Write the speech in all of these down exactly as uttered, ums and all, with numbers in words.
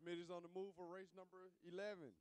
Middies on the move for race number eleven.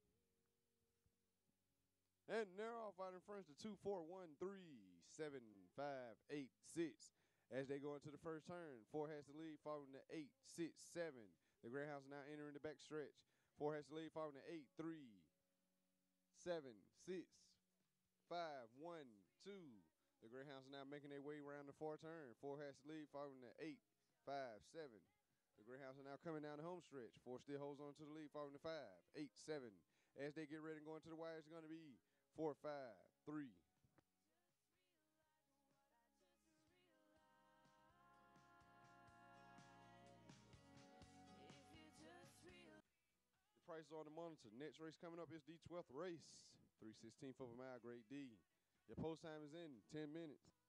And they're off out in front to two, four, one, three, seven, five, eight, six. As they go into the first turn, four has the lead, following the eight, six, seven. The Greyhounds now entering the back stretch. Four has the lead, following the eight, three, seven, six, five, one, two. The Greyhounds are now making their way around the four turn. Four has the lead, following the eight, five, seven. The Greyhounds are now coming down the home stretch. Four still holds on to the lead, following the five, eight, seven. As they get ready and go into the wire, it's going to be four, five, three. The price is on the monitor. Next race coming up is the twelfth race, three sixteenths of a mile, grade D. Your post time is in ten minutes.